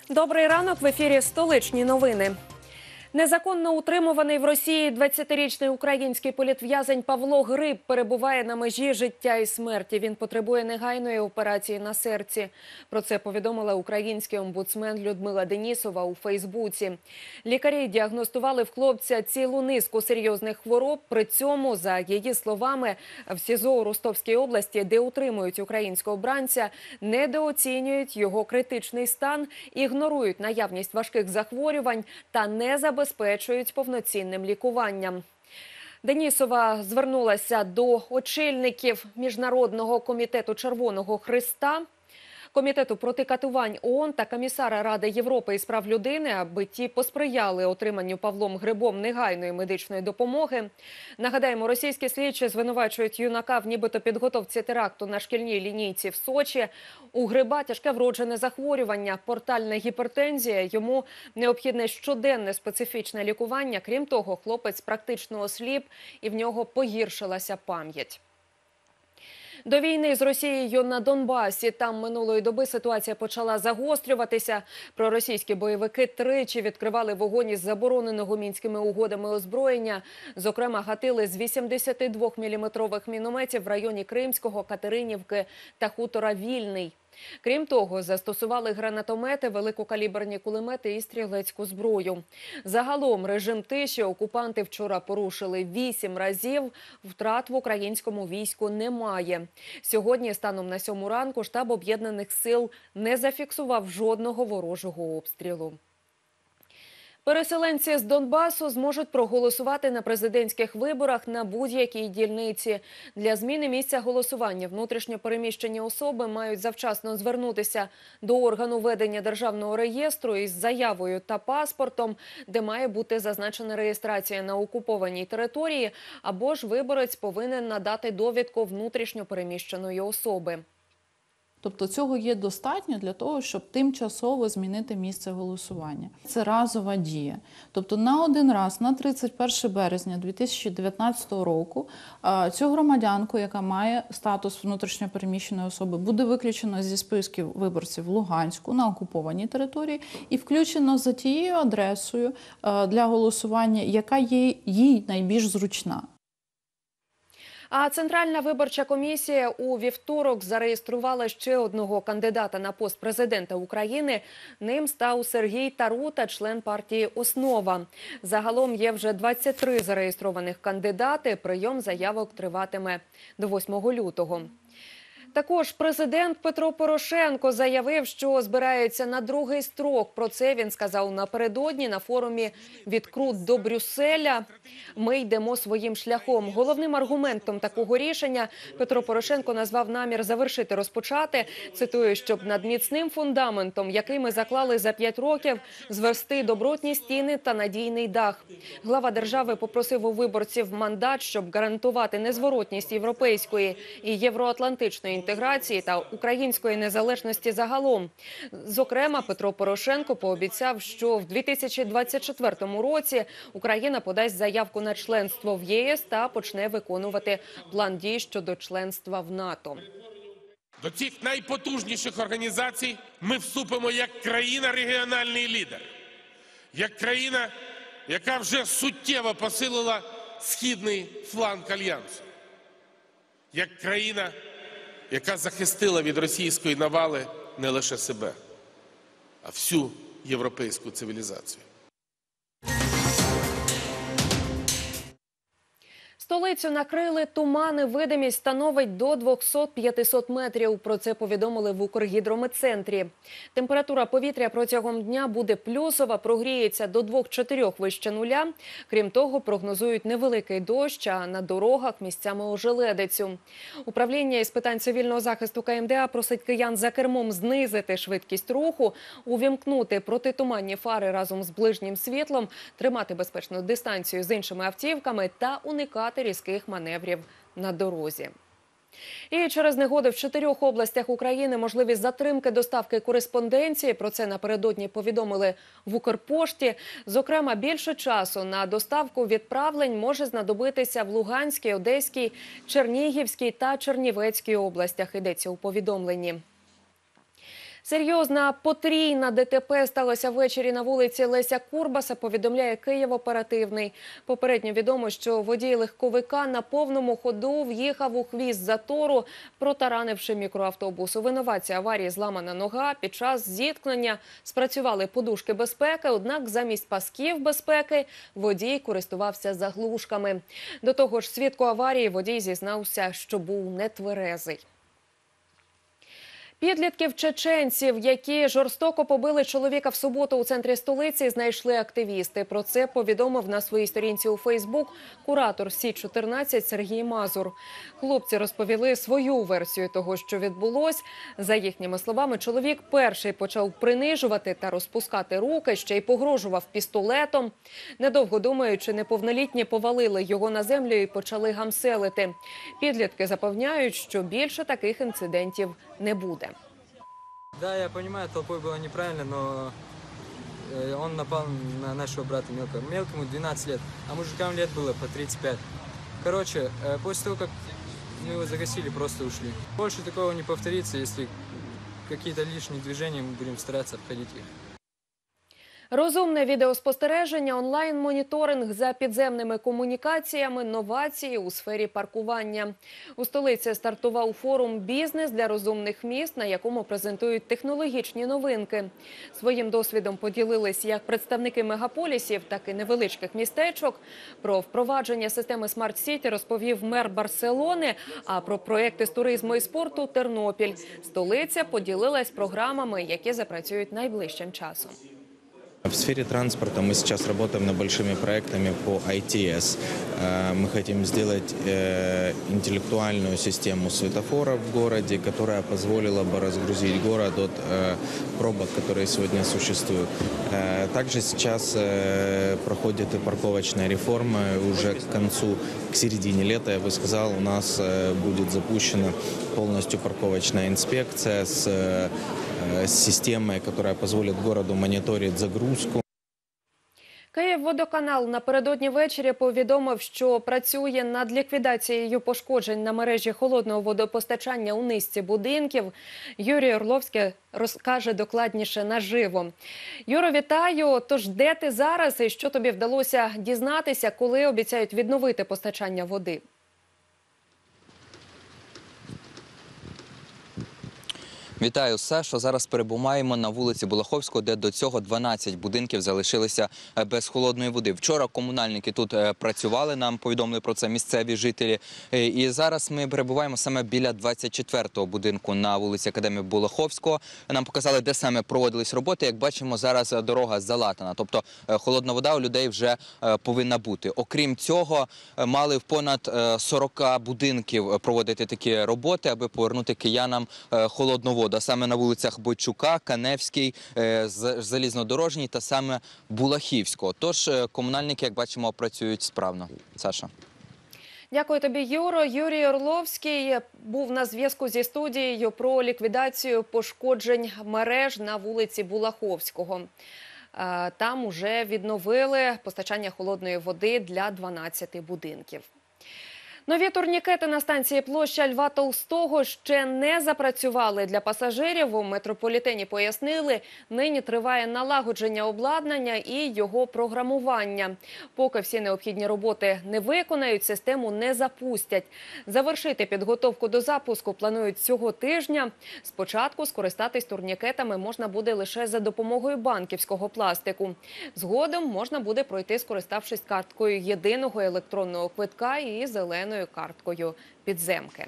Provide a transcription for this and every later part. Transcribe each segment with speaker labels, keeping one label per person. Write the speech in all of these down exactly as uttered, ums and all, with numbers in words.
Speaker 1: Добрий ранок, в ефірі «Столичні новини». Незаконно утримуваний в Росії двадцятирічний український політв'язень Павло Гриб перебуває на межі життя і смерті. Він потребує негайної операції на серці. Про це повідомила український омбудсмен Людмила Денісова у Фейсбуці. Лікарі діагностували в хлопця цілу низку серйозних хвороб. При цьому, за її словами, в СІЗО у Ростовській області, де утримують українського бранця, недооцінюють його критичний стан, ігнорують наявність важких захворювань та не забезпечують забезпечують повноцінним лікуванням. Денісова звернулася до очільників Міжнародного комітету Червоного Хреста, Комітету проти катувань ООН та комісара Ради Європи із прав людини, аби ті посприяли отриманню Павлом Грибом негайної медичної допомоги. Нагадаємо, російські слідчі звинувачують юнака в нібито підготовці теракту на шкільній лінійці в Сочі. У Гриба тяжке вроджене захворювання, портальна гіпертензія. Йому необхідне щоденне специфічне лікування. Крім того, хлопець практично осліп і в нього погіршилася пам'ять. До війни з Росією на Донбасі. Там минулої доби ситуація почала загострюватися. Проросійські бойовики тричі відкривали вогонь із забороненого Мінськими угодами озброєння. Зокрема, гатили з вісімдесятидвоміліметрових мінометів в районі Кримського, Катеринівки та хутора Вільний. Крім того, застосували гранатомети, великокаліберні кулемети і стрілецьку зброю. Загалом режим тиші окупанти вчора порушили вісім разів. Втрат в українському війську немає. Сьогодні, станом на сьому ранку, штаб Об'єднаних сил не зафіксував жодного ворожого обстрілу. Переселенці з Донбасу зможуть проголосувати на президентських виборах на будь-якій дільниці. Для зміни місця голосування внутрішньо переміщені особи мають завчасно звернутися до органу ведення державного реєстру із заявою та паспортом, де має бути зазначена реєстрація на окупованій території, або ж виборець повинен надати довідку внутрішньо переміщеної особи.
Speaker 2: Тобто цього є достатньо для того, щоб тимчасово змінити місце голосування. Це разова дія. Тобто на один раз, на тридцять перше березня дві тисячі дев'ятнадцятого року, цю громадянку, яка має статус внутрішньо переміщеної особи, буде виключено зі списків виборців в Луганську на окупованій території і включено за тією адресою для голосування, яка є їй найбільш зручна.
Speaker 1: А Центральна виборча комісія у вівторок зареєструвала ще одного кандидата на пост президента України. Ним став Сергій Тарута, член партії «Основа». Загалом є вже двадцять три зареєстрованих кандидати. Прийом заявок триватиме до восьмого лютого. Також президент Петро Порошенко заявив, що збирається на другий строк. Про це він сказав напередодні на форумі «Від Крут до Брюсселя. Ми йдемо своїм шляхом». Головним аргументом такого рішення Петро Порошенко назвав намір завершити розпочати, цитую, щоб над міцним фундаментом, який ми заклали за п'ять років, зверсти добротні стіни та надійний дах. Глава держави попросив у виборців мандат, щоб гарантувати незворотність європейської і євроатлантичної інтеграції та української незалежності загалом. Зокрема, Петро Порошенко пообіцяв, що в дві тисячі двадцять четвертому році Україна подасть заявку на членство в ЄС та почне виконувати план дій щодо членства в НАТО.
Speaker 3: До цих найпотужніших організацій ми вступимо як країна-регіональний лідер, як країна, яка вже суттєво посилила східний фланг Альянсу, як країна, яка захистила від російської навали не лише себе, а всю європейську цивілізацію.
Speaker 1: Столицю накрили тумани, видимість становить до двохсот-п'ятисот метрів. Про це повідомили в Укргідрометцентрі. Температура повітря протягом дня буде плюсова, прогріється до двох-чотирьох вище нуля. Крім того, прогнозують невеликий дощ, а на дорогах місцями ожеледицю. Управління із питань цивільного захисту Ка Ем Де А просить киян за кермом знизити швидкість руху, увімкнути протитуманні фари разом з ближнім світлом, тримати безпечну дистанцію з іншими автівками та уникати різких маневрів на дорозі. І через негоди в чотирьох областях України можливі затримки доставки кореспонденції. Про це напередодні повідомили в Укрпошті. Зокрема, більше часу на доставку відправлень може знадобитися в Луганській, Одеській, Чернігівській та Чернівецькій областях, йдеться у повідомленні. Серйозна потрійна ДТП сталося ввечері на вулиці Леся Курбаса, повідомляє Київ-оперативний. Попередньо відомо, що водій легковика на повному ходу в'їхав у хвіст затору, протаранивши мікроавтобус. У винуватці аварії зламана нога. Під час зіткнення спрацювали подушки безпеки, однак замість пасків безпеки водій користувався заглушками. До того ж, свідку аварії водій зізнався, що був нетверезий. Підлітків-чеченців, які жорстоко побили чоловіка в суботу у центрі столиці, знайшли активісти. Про це повідомив на своїй сторінці у Фейсбук куратор Сі чотирнадцять Сергій Мазур. Хлопці розповіли свою версію того, що відбулось. За їхніми словами, чоловік перший почав принижувати та розпускати руки, ще й погрожував пістолетом. Недовго думаючи, неповнолітні повалили його на землю і почали гамселити. Підлітки запевняють, що більше таких інцидентів не буде.
Speaker 4: Да, я понимаю, толпой было неправильно, но он напал на нашего брата мелкого. Мелкому двенадцать лет, а мужикам лет было по тридцать пять. Короче, после того, как мы его загасили, просто ушли. Больше такого не повторится, если какие-то лишние движения, мы будем стараться обходить их.
Speaker 1: Розумне відеоспостереження, онлайн-моніторинг за підземними комунікаціями, новації у сфері паркування. У столиці стартував форум «Бізнес для розумних міст», на якому презентують технологічні новинки. Своїм досвідом поділились як представники мегаполісів, так і невеличких містечок. Про впровадження системи смарт-сіті розповів мер Барселони, а про проекти з туризму і спорту – Тернопіль. Столиця поділилась програмами, які запрацюють найближчим часом.
Speaker 5: В сфере транспорта мы сейчас работаем над большими проектами по ай ти эс. Мы хотим сделать интеллектуальную систему светофоров в городе, которая позволила бы разгрузить город от пробок, которые сегодня существуют. Также сейчас проходит и парковочная реформа. Уже к концу, к середине лета, я бы сказал, у нас будет запущена полностью парковочная инспекция с с системой, которая позволит городу мониторить загрузку.
Speaker 1: Київводоканал напередодні ввечері повідомив, що працює над ліквідацією пошкоджень на мережі холодного водопостачання у низці будинків. Юрій Орловський розкаже докладніше наживо. Юро, вітаю! Тож де ти зараз і що тобі вдалося дізнатися, коли обіцяють відновити постачання води?
Speaker 6: Вітаю, Сашо. Зараз перебуваємо на вулиці Булаховського, де до цього дванадцять будинків залишилися без холодної води. Вчора комунальники тут працювали, нам повідомили про це місцеві жителі. І зараз ми перебуваємо саме біля двадцять четвертого будинку на вулиці Академії Булаховського. Нам показали, де саме проводились роботи. Як бачимо, зараз дорога залатана, тобто холодна вода у людей вже повинна бути. Окрім цього, мали в понад сорока будинків проводити такі роботи, аби повернути киянам холодну воду. А саме на вулицях Бойчука, Каневський, Залізнодорожній та саме Булахівського. Тож комунальники, як бачимо, працюють справно. Саша.
Speaker 1: Дякую тобі, Юро. Юрій Орловський був на зв'язку зі студією про ліквідацію пошкоджень мереж на вулиці Булаховського. Там уже відновили постачання холодної води для дванадцяти будинків. Нові турнікети на станції площа Льва Толстого ще не запрацювали для пасажирів. У метрополітені пояснили, нині триває налагодження обладнання і його програмування. Поки всі необхідні роботи не виконають, систему не запустять. Завершити підготовку до запуску планують цього тижня. Спочатку скористатись турнікетами можна буде лише за допомогою банківського пластику. Згодом можна буде пройти, скориставшись карткою єдиного електронного квитка і зеленою карткою підземки.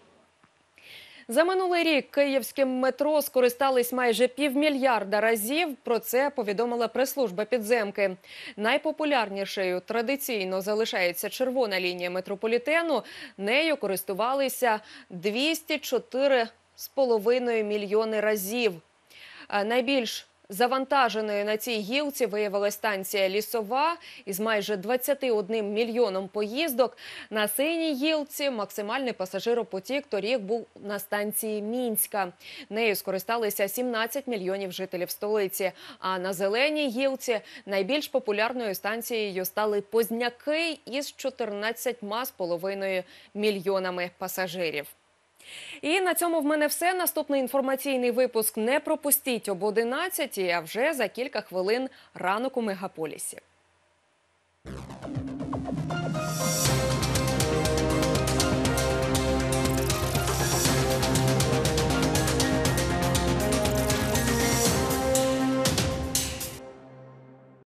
Speaker 1: За минулий рік київським метро скористались майже півмільярда разів. Про це повідомила прес-служба підземки. Найпопулярнішою традиційно залишається червона лінія метрополітену. Нею користувалися двісті чотири з половиною мільйони разів. Найбільш завантаженою на цій гілці виявилась станція Лісова із майже двадцятим одним мільйоном поїздок. На синій гілці максимальний пасажиропотік торік був на станції Мінська. Нею скористалися сімнадцять мільйонів жителів столиці. А на зеленій гілці найбільш популярною станцією стали Позняки із чотирнадцятьма з половиною мільйонами пасажирів. І на цьому в мене все. Наступний інформаційний випуск не пропустіть об одинадцятій, а вже за кілька хвилин ранок у мегаполісі.